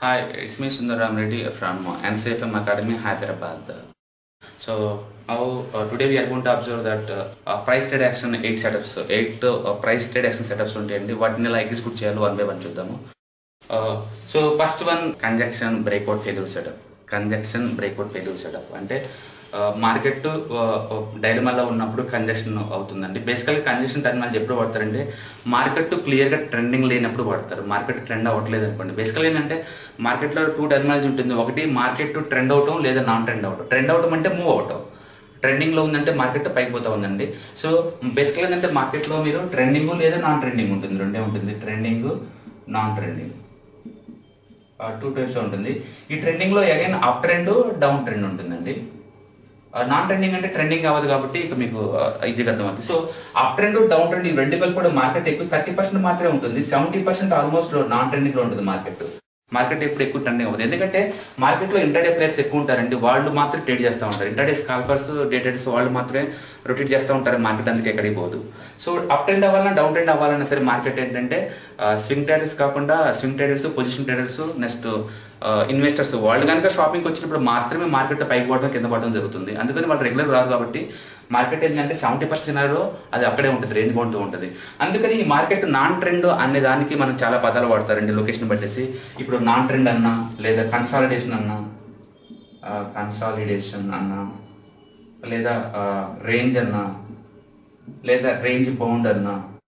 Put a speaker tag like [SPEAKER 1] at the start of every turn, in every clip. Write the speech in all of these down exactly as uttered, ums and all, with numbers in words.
[SPEAKER 1] Hi, it's me Sundaram Reddy from N C F M Academy, Hyderabad. So now uh, today we are going to observe that uh, uh, price trade action eight setups, eight uh, price trade action setups ఉంటాయండి. వాటిని ఎలా execute చేయాలో one by one చూద్దాము. So first one congestion breakout failure setup. Congestion breakout failure setup అంటే market డైలమాలో ఉన్నప్పుడు conjunction అవుతుందండి. బేసికల్గా కంజక్షన్ టర్మినాలజీ ఎప్పుడు వాడతారంటే మార్కెట్ క్లియర్గా ట్రెండింగ్ లేనప్పుడు వాడతారు. మార్కెట్ ట్రెండ్ అవ్వట్లేదు అనుకోండి. బేసికల్గా ఏంటంటే మార్కెట్లో టూ టర్మినాలజీ ఉంటుంది. ఒకటి మార్కెట్ ట్రెండ్ అవటం లేదా నాన్ ట్రెండ్ అవటం. ట్రెండ్ అవటం అంటే మూవ్ అవటం. ట్రెండింగ్లో ఉందంటే మార్కెట్ పైకి పోతా ఉందండి. సో బేసికల్గా ఏంటంటే మార్కెట్లో మీరు ట్రెండింగ్ లేదా నాన్ ట్రెండింగ్ ఉంటుంది, రెండే ఉంటుంది. Trending, non trending, two types ఉంటుంది. ఈ ట్రెండింగ్లో again up trend, down trend ఉంటుందండి. నాన్ ట్రెండింగ్ అంటే ట్రెండింగ్ అవ్వదు కాబట్టి ఇక మీకు ఈజీగా అర్థమవుతుంది. So up trend, down trend ఈ రెండు కలిపి కూడా మార్కెట్ ఎక్కువ థర్టీ పర్సెంట్ మాత్రమే ఉంటుంది. సెవెంటీ పర్సెంట్ ఆల్మోస్ట్ నాన్ ట్రెండింగ్లో ఉంటుంది మార్కెట్. మార్కెట్ ఎప్పుడు ఎక్కువ ట్రెండింగ్ అవుతుంది ఎందుకంటే మార్కెట్లో ఇంటర్డే ప్లేయర్స్ ఎక్కువ ఉంటారండి. వాళ్ళు మాత్రం ట్రేడ్ చేస్తూ ఉంటారు. ఇంటర్డే స్కాల్పర్స్, డే ట్రేడర్స్ వాళ్ళు మాత్రమే రొటేట్ చేస్తూ ఉంటారు. మార్కెట్ అందుకే ఎక్కడికి పోదు. సో అప్ ట్రెండ్ అవ్వాలన్నా డౌన్ ట్రెండ్ అవ్వాలన్నా సరే మార్కెట్ ఏంటంటే స్వింగ్ ట్రేడర్స్ కాకుండా swing traders, position traders, next investors వాళ్ళు కనుక షాపింగ్కి వచ్చినప్పుడు మాత్రమే మార్కెట్ పైకి పోవడం, కింద పడడం జరుగుతుంది. అందుకని వాళ్ళు రెగ్యులర్ రాదు కాబట్టి మార్కెట్ ఏంటంటే సెవెంటీ పర్సెంట్ అది అక్కడే ఉంటుంది, రేంజ్ బౌండ్తో ఉంటుంది. అందుకని ఈ మార్కెట్ నాన్ ట్రెండ్ అనే దానికి మనం చాలా పదాలు వాడతారండి లొకేషన్ పట్టేసి. ఇప్పుడు నాన్ ట్రెండ్ అన్నా, లేదా కన్సాలిడేషన్ అన్నా, కన్సాలిడేషన్ అన్నా, లేదా రేంజ్ అన్నా, లేదా రేంజ్ బౌండ్ అన్నా,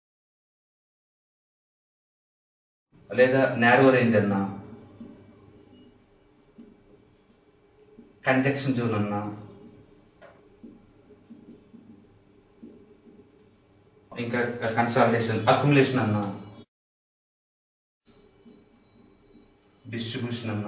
[SPEAKER 1] లేదా నారో రేంజ్ అన్నా, కంజక్షన్ జోన్ అన్నా, ఇంకా కన్సాలిడేషన్, అక్యుములేషన్ అన్నా, డిస్ట్రిబ్యూషన్ అన్నా,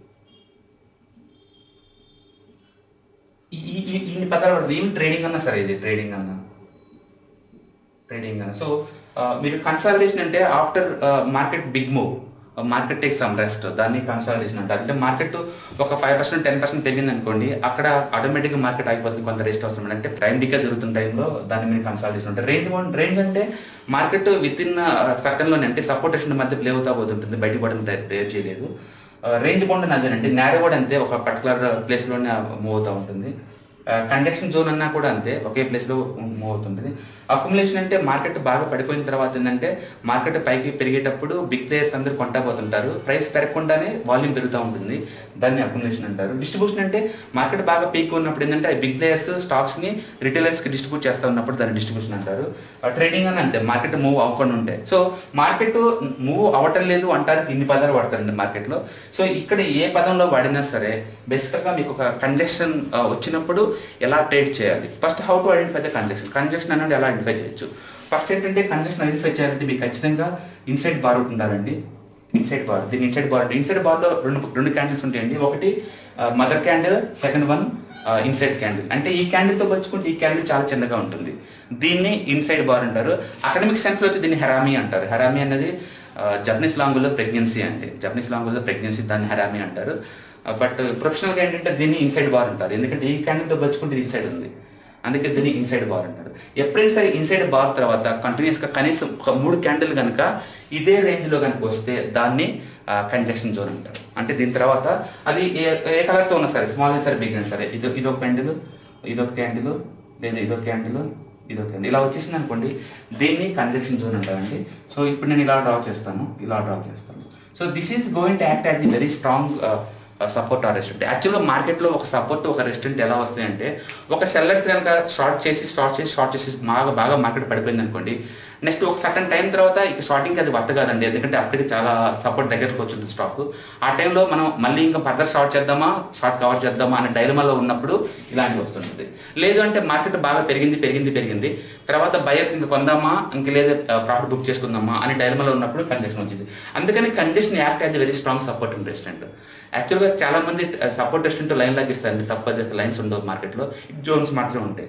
[SPEAKER 1] ఈ ఈ పదాలు పడుతుంది. ఈవెన్ ట్రేడింగ్ అన్నా సరే, ఇది ట్రేడింగ్ అన్నా, ట్రేడింగ్ అన్నా. సో మీరు కన్సాలిడేషన్ అంటే after market big move, market take some rest, దాన్ని కన్సాలిడేషన్ అంటారు. అంటే మార్కెట్ ఒక ఫైవ్ పర్సెంట్ టెన్ పర్సెంట్ పెరిగింది అనుకోండి, అక్కడ ఆటోమేటిక్గా మార్కెట్ ఆగిపోతుంది, కొంత రెస్ట్ అవసరం. అంటే ప్రైమ్ డికే జరుగుతున్న టైంలో దాన్ని మీరు కన్సాలిడేషన్ ఉంటారు. రేంజ్ బౌండ్, రేంజ్ అంటే మార్కెట్ విత్ ఇన్ సర్టన్లోనే అంటే సపోర్ట్ టెన్షన్ మధ్య ప్లే అవుతా పోతుంటుంది, బయటకు పడడం ప్లేయర్ చేయలేదు. రేంజ్ బౌండ్ అని అదేనండి. నారో కూడా అంతే, ఒక పర్టికులర్ ప్లేస్లోనే మూవ్ అవుతూ ఉంటుంది. కంజక్షన్ జోన్ అన్నా కూడా అంతే, ఒకే ప్లేస్లో మూవ్ అవుతుంటుంది. అక్యుములేషన్ అంటే మార్కెట్ బాగా పడిపోయిన తర్వాత ఏంటంటే మార్కెట్ పైకి పెరిగేటప్పుడు బిగ్ ప్లేయర్స్ అందరూ కొంటా పోతుంటారు, ప్రైస్ పెరగకుండానే వాల్యూమ్ పెరుగుతూ ఉంటుంది, దాన్ని అక్యుములేషన్ అంటారు. డిస్ట్రిబ్యూషన్ అంటే మార్కెట్ బాగా పీక్ ఉన్నప్పుడు ఏంటంటే బిగ్ ప్లేయర్స్ స్టాక్స్ని రిటైలర్స్కి డిస్ట్రిబ్యూట్ చేస్తూ ఉన్నప్పుడు దాన్ని డిస్ట్రిబ్యూషన్ అంటారు. ట్రేడింగ్ అని అంతే, మార్కెట్ మూవ్ అవ్వకుండా ఉంటాయి. సో మార్కెట్ మూవ్ అవ్వటం లేదు అంటారు, ఇన్ని పదాలు వాడతారండి మార్కెట్లో. సో ఇక్కడ ఏ పదంలో వాడినా సరే బేసికల్గా మీకు ఒక కంజక్షన్ వచ్చినప్పుడు ఎలా ట్రేడ్ చేయాలి, first how to identify the congestion. Congestion అనేది ఎలా ఐడెంటిఫై చేయొచ్చు. ఫస్ట్ ఏంటంటే కంజక్షన్ ఐడెంటిఫై చేయాలంటే మీకు ఖచ్చితంగా ఇన్సైడ్ బార్ ఒకటి ఉండాలండి. ఇన్సైడ్ బార్, దీని ఇన్సైడ్ బార్ అంటే ఇన్సైడ్ బార్లో రెండు రెండు క్యాండిల్స్ ఉంటాయండి. ఒకటి mother candle, second one inside candle. అంటే ఈ క్యాండిల్తో పోల్చుకుంటే ఈ క్యాండిల్ చాలా చిన్నగా ఉంటుంది, దీన్ని ఇన్సైడ్ బార్ అంటారు. అకాడమిక్ సెన్స్లో అయితే దీన్ని హెరామీ అంటారు. హెరామీ అనేది జపనీస్ లాంగ్వేజ్లో ప్రెగ్నెన్సీ అండి. జపనీస్ లాంగ్వేజ్లో ప్రెగ్నెన్సీ, దాన్ని హెరామీ అంటారు. బట్ ప్రొఫెషనల్గా ఏంటంటే దీన్ని ఇన్సైడ్ బార్ అంటారు, ఎందుకంటే ఈ క్యాండిల్తో పోల్చుకుంటే ఇది ఇన్సైడ్ ఉంది, అందుకే దీన్ని ఇన్సైడ్ బార్ అంటారు. ఎప్పుడైనా సరే ఇన్సైడ్ బార్ తర్వాత కంటిన్యూస్గా కనీసం ఒక మూడు క్యాండిల్ కనుక ఇదే రేంజ్లో కనుక వస్తే దాన్ని కంజక్షన్ జోన్ అంటారు. అంటే దీని తర్వాత అది ఏ ఏ కలర్తో ఉన్నా సరే, స్మాల్ సరే, బిగ్ అయినా సరే, ఇది ఇదొక క్యాండిల్, ఇదొక క్యాండిల్, లేదా ఇదొక క్యాండిల్, ఇదొక క్యాండిల్, ఇలా వచ్చేసింది అనుకోండి, దీన్ని కంజక్షన్ జోన్ అంటారండి. సో ఇప్పుడు నేను ఇలా డ్రా చేస్తాను, ఇలా డ్రా చేస్తాను. So this is going to act as a very strong support or resistant. యాక్చువల్గా మార్కెట్లో ఒక సపోర్ట్, ఒక రెస్టెంట్ ఎలా వస్తాయంటే ఒక సెల్లర్స్ కనుక షార్ట్ చేసి షార్ట్ చేసి షార్ట్ చేసి బాగా బాగా మార్కెట్ పడిపోయింది అనుకోండి, నెక్స్ట్ ఒక సర్టన్ టైం తర్వాత ఇక షార్టింగ్కి అది వర్త కాదండి, ఎందుకంటే అప్పటికి చాలా సపోర్ట్ దగ్గరకు వచ్చింది స్టాక్. ఆ టైంలో మనం మళ్ళీ ఇంకా ఫర్దర్ షార్ట్ చేద్దామా, షార్ట్ కవర్ చేద్దామా అనే డైలమాలో ఉన్నప్పుడు ఇలాంటివి వస్తుంటుంది. లేదు అంటే మార్కెట్ బాగా పెరిగింది పెరిగింది పెరిగింది తర్వాత బయర్స్ ఇంకా కొందామా, ఇంక లేదా ప్రాఫిట్ బుక్ చేసుకుందామా అనే డైలమాలో ఉన్నప్పుడు కంజక్షన్ వచ్చింది. అందుకని congestion act as very strong support and resistant. యాక్చువల్గా చాలా మంది సపోర్ట్ రెసిస్టెంట్ లైన్ లాగిస్తారండి, తప్పదు, లైన్స్ ఉండవు మార్కెట్లో, జోన్స్ మాత్రమే ఉంటాయి.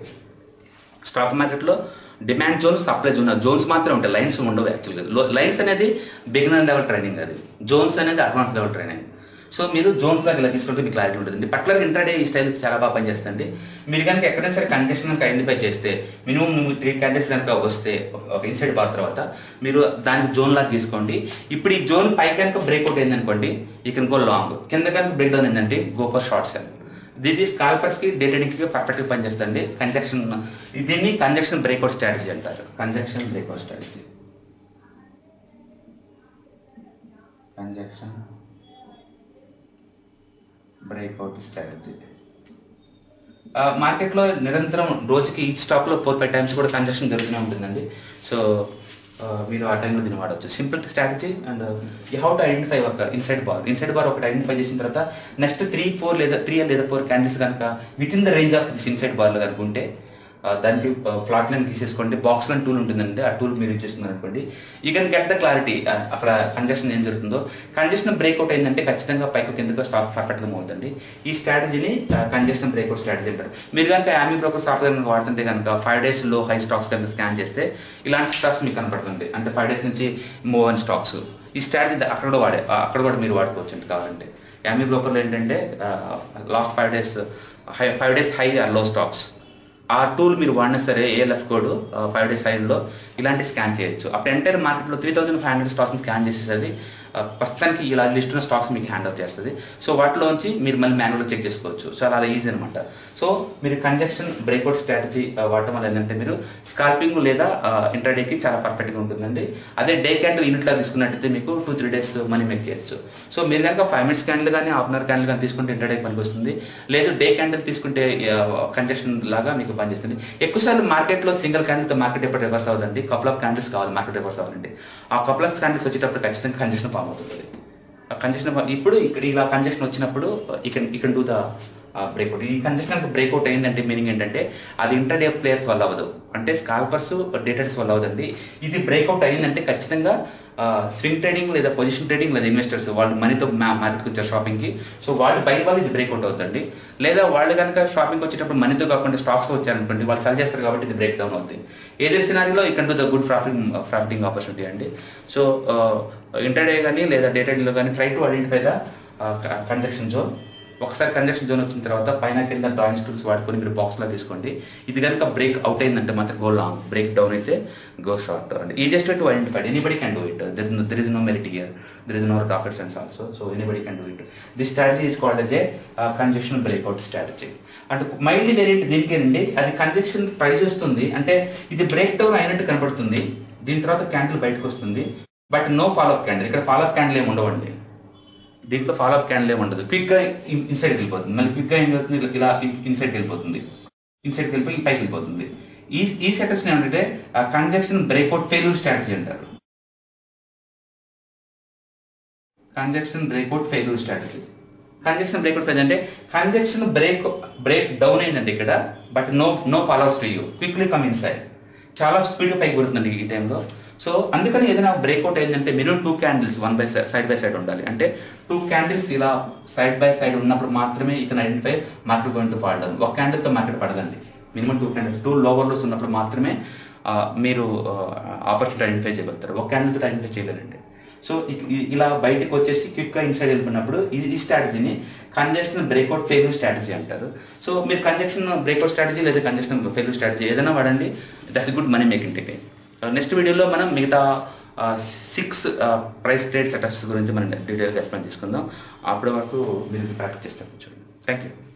[SPEAKER 1] స్టాక్ మార్కెట్లో demand zone, supply zone, zones మాత్రమే ఉంటాయి, లైన్స్ ఉండవు. యాక్చువల్గా లైన్స్ అనేది బిగినర్ లెవెల్ ట్రైనింగ్, అది జోన్స్ అనేది అడ్వాన్స్ లెవెల్ ట్రైనింగ్. సో మీరు జోన్స్ లాగా ఇలా తీసుకుంటే మీకు క్లారిటీ ఉంటుంది. పర్టికులర్ ఇంట్రాడే ఈ స్టైల్ చాలా బాగా పనిచేస్తుంది. మీరు కనుక ఎక్కడైనా సరే కన్జెక్షన్ కనుక ఐడెంటిఫై చేస్తే మినిమం నువ్వు త్రీ క్యాండిల్స్ కనుక వస్తే ఒక ఇన్సైడ్ బార్ తర్వాత మీరు దానికి జోన్ లాగా తీసుకోండి. ఇప్పుడు ఈ జోన్ పై కనుక బ్రేక్అవుట్ అయిందనుకోండి, ఈ కెన్ గో లాంగ్. కింద కనుక బ్రేక్ డౌన్ అయిందంటే గో ఫర్ షార్ట్ సెల్. దీని స్కాల్పర్స్కి డే ట్రేడింగ్కి పర్ఫెక్ట్గా పనిచేస్తుంది. కంజక్షన్ దీన్ని కంజక్షన్ బ్రేక్అవుట్ స్ట్రాటజీ అంటారు. Conjunction breakout strategy conjunction breakout strategy మార్కెట్లో నిరంతరం రోజుకి ఈచ్ స్టాక్లో ఫోర్ ఫైవ్ టైమ్స్ కూడా కంజక్షన్ జరుగుతూనే ఉంటుందండి. సో మీరు ఆ టైంలో దీన్ని వాడవచ్చు. Simple strategy and you how to identify ఒక ఇన్సైడ్ బార్. ఇన్సైడ్ బార్ ఒకటి ఐడెంటిఫై చేసిన తర్వాత నెక్స్ట్ త్రీ ఫోర్ లేదా త్రీ లేదా ఫోర్ క్యాండిల్స్ కనుక within the range of this inside బార్లో కనుక ఉంటే దానికి ఫ్లాట్ లైన్ గీసేసుకోండి. బాక్స్ లైన్ టూల్ ఉంటుందండి, ఆ టూల్ మీరు యూజ్ చేస్తున్నారు అనుకోండి, you can get the clarity అక్కడ కంజక్షన్ ఏం జరుగుతుందో. కంజక్షన్ బ్రేక్అవుట్ అయిందంటే ఖచ్చితంగా పైకి కిందకు స్టాక్ పర్ఫెక్ట్గా అవుతుంది. ఈ స్ట్రాటజీని కంజక్షన్ బ్రేక్అవుట్ స్ట్రాటజీ అంటారు. మీరు కనుక యామీ బ్రోకర్ సాఫ్ట్వేర్ కనుక వాడుతుంటే కనుక ఫైవ్ డేస్ లో హై స్టాక్స్ కనుక స్కాన్ చేస్తే ఇలాంటి స్టాక్స్ మీకు కనపడుతుంది. అంటే ఫైవ్ డేస్ నుంచి మూవ్ ఆన్ స్టాక్స్. ఈ స్ట్రాటజీ అక్కడ కూడా వాడే అక్కడ కూడా మీరు వాడుకోవచ్చు అండి కావాలంటే. యామీ బ్రోకర్లో ఏంటంటే last five days high five days high or low stocks, ఆ టూల్ మీరు వాడినా సరే ఏఎల్ఎఫ్ కోడ్ ఫైవ్ డేస్ హైలో ఇలాంటి స్కాన్ చేయొచ్చు. అప్పుడు ఎంటైర్ మార్కెట్లో త్రీ థౌసండ్ ఫైవ్ హండ్రెడ్ స్టాక్స్ని స్కాన్ చేసేది ప్రస్తుతానికి ఇలా లిస్ట్ ఉన్న స్టాక్స్ మీకు హ్యాండ్ అవుట్ చేస్తుంది. సో వాటిలోంచి మీరు మళ్ళీ మాన్యువల్గా చెక్ చేసుకోవచ్చు. సో అలా ఈజీ అనమాట. సో మీరు కంజక్షన్ బ్రేక్అవుట్ స్ట్రాటజీ వాడటం వల్ల ఏంటంటే మీరు స్కాల్పింగ్ లేదా ఇంటర్డేకి చాలా పర్ఫెక్ట్గా ఉంటుందండి. అదే డే క్యాండిల్ యూనిట్లా తీసుకున్నట్టయితే మీకు two three days money make చేయొచ్చు. సో మీరు కనుక ఫైవ్ మినిట్స్ క్యాండిల్ కానీ హాఫ్ అన్ అవర్ క్యాండిల్ కానీ తీసుకుంటే ఇంటర్డేకి పనికి వస్తుంది. లేదు డే క్యాండిల్ తీసుకుంటే కంజక్షన్ లాగా మీకు పనిచేస్తుంది. ఎక్కువసార్లు మార్కెట్లో సింగిల్ క్యాండిల్తో మార్కెట్ ఎప్పుడు రివర్స్ అవుతుంది. కపుల్ ఆఫ్ క్యాండిల్స్ కావాలి మార్కెట్ రివర్స్ అవ్వాలంటే. ఆ కపుల్ ఆఫ్ క్యాండిల్స్ వచ్చేటప్పుడు ఖచ్చితంగా కంజక్షన్ ఫామ్ అవుతుంది. కంజక్షన్ ఇప్పుడు ఇక్కడ ఇలా కంజక్షన్ వచ్చినప్పుడు ఈ కెన్ ఈ కెన్ డూ ద బ్రేక్అవుట్. ఈ కంజక్షన్ బ్రేక్అవుట్ అయిందంటే మీనింగ్ ఏంటంటే అది ఇంటర్డే ప్లేయర్స్ వల్ల అవ్వదు, అంటే స్కాల్పర్స్ డేటర్స్ వల్ల అవ్వదండి. ఇది బ్రేక్అవుట్ అయిందంటే ఖచ్చితంగా స్వింగ్ ట్రేడింగ్ లేదా పొజిషన్ ట్రేడింగ్ లేదా ఇన్వెస్టర్స్ వాళ్ళు మనీతో మార్కెట్కి వచ్చారు షాపింగ్కి. సో వాళ్ళు బయట వాళ్ళు ఇది బ్రేక్అవుట్ అవుతుంది. లేదా వాళ్ళు కనుక షాపింగ్కి వచ్చేటప్పుడు మనీతో కాకుండా స్టాక్స్ వచ్చారనుకోండి, వాళ్ళు సెల్ చేస్తారు కాబట్టి ఇది బ్రేక్ డౌన్ అవుతుంది. ఏదే సినారీలో ఇక్కడ to the good profiting profiting opportunity అండి. సో ఇంటర్డే కానీ లేదా డే ట్రేడింగ్లో కానీ try to identify the conjunction zone. ఒకసారి కంజక్షన్ జోన్ వచ్చిన తర్వాత పైన కింద డ్రాయింగ్ టూల్స్ వాడుకొని మీరు బాక్స్లో తీసుకోండి. ఇది కనుక బ్రేక్ అవుట్ అయిందంటే మాత్రం గో లాంగ్, బ్రేక్ డౌన్ అయితే go short. And easiest to identified, anybody can do it. There there is no merit here, there is no rocket science also. So anybody can do it. This strategy is called as a conjunction breakout strategy. అంటే mind direct దీనికేనండి, అది conjunction price వస్తుంది అంటే ఇది break down అయినట్టు కనపడుతుంది. దీని తర్వాత క్యాండిల్ బయటకు వస్తుంది, బట్ నో ఫాలోఅప్ క్యాండిల్. ఇక్కడ ఫాలోఅప్ క్యాండిల్ ఏమి ఉండవండి, దీంట్లో ఫాలోఅప్ క్యాండిల్ ఏమి ఉండదు. క్విక్గా ఇన్సైడ్కి వెళ్ళిపోతుంది, మళ్ళీ క్విక్గా ఏం జరుగుతుంది ఇలా ఇన్సైడ్కి వెళ్ళిపోతుంది, ఇన్సైడ్కి వెళ్ళిపోయి పైకి వెళ్ళిపోతుంది. ఈ ఈ సెటప్స్ని ఏమంటే కంజక్షన్ బ్రేక్అవుట్ ఫెయిల్యూర్ స్ట్రాటజీ అంటారు. Conjunction breakout failure strategy. Conjunction breakout fail అంటే కంజక్షన్ బ్రేక్ బ్రేక్ డౌన్ అయిందండి ఇక్కడ, but no no followers to you, quickly come inside. చాలా స్పీడ్గా పైకి కొడుతుందండి ఈ టైంలో. సో అందుకని ఏదైనా బ్రేక్అవుట్ అయిందంటే minimum two candles one by side by side ఉండాలి. అంటే టూ క్యాండిల్స్ ఇలా సైడ్ బై సైడ్ ఉన్నప్పుడు మాత్రమే ఇక్కడ identify market going to fall down. ఒక క్యాండిల్తో మార్కెట్ పడదండి. Minimum two candles two lower lows ఉన్నప్పుడు మాత్రమే మీరు ఆపర్చునిటీ ఐడెంటిఫై చేయగలుగుతారు. ఒక క్యాండిల్తో ఐడెంటిఫై చేయలేరండి. సో ఇలా బయటకు వచ్చేసి క్విక్గా ఇన్సైడ్ వెళ్ళిపోయినప్పుడు ఈ స్ట్రాటజీని కంజక్షన్ బ్రేక్అవుట్ ఫెయిల్యూర్ స్ట్రాటజీ అంటారు. సో మీరు కంజక్షన్ బ్రేక్అవుట్ స్ట్రాటజీ లేదా కంజక్షన్ ఫెయిల్యూర్ స్ట్రాటజీ ఏదైనా వాడండి, that's good money making technique. Next వీడియోలో మనం మిగతా సిక్స్ ప్రైస్ ట్రేడ్ సెటప్స్ గురించి మనం డీటెయిల్గా ఎక్స్ప్లెయిన్ చేసుకుందాం. అప్పటి వరకు మీరు ప్రాక్టీస్ చేస్తే కూర్చోండి. Thank you.